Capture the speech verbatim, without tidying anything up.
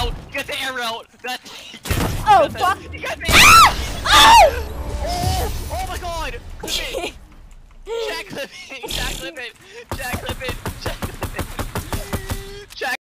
arrow! Get the arrow! That's Oh, get fuck! The, get the arrow! Oh! Oh! Oh my god! Clip it! Jack clip it! Jack clip it! Jack clip it!